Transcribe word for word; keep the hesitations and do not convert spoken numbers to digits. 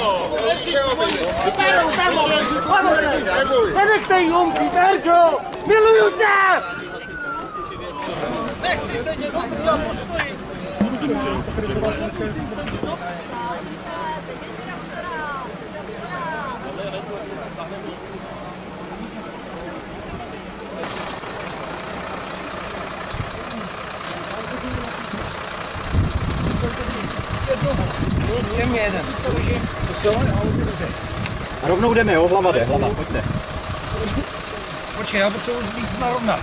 Nenechte jí umřít, Erčo! Miluju tě! Nechci sedět, já postojím! Je mě jeden. A rovnou jdeme, jo? Hlava jde, hlava, pojďte. Počkej, já potřebuji víc narovnat.